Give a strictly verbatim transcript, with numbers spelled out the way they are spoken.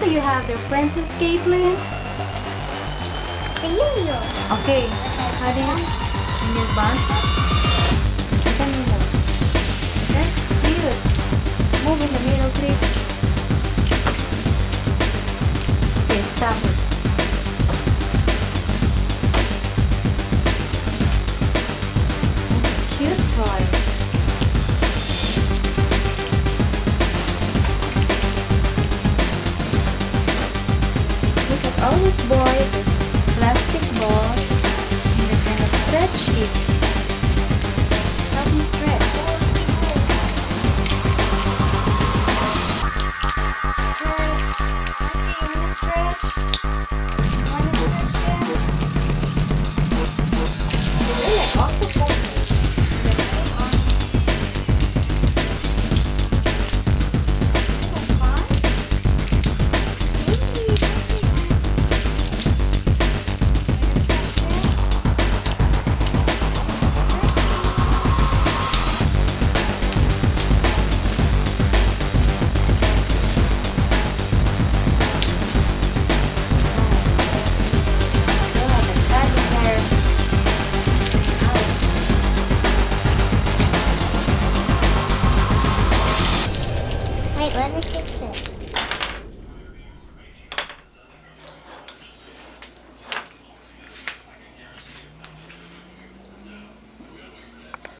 do you have there, Princess Caitlin? It's a yo-yo. Okay. How do you can you bounce it? Can you move? That's cute. Move in the middle, please. Okay, stop it. Cute toy. Look at all these boys with plastic balls and they're kind of stretchy. Help me stretch. Stretch. Okay, you wanna stretch? You wanna stretch it? They're like octopus. Wait, let me fix it.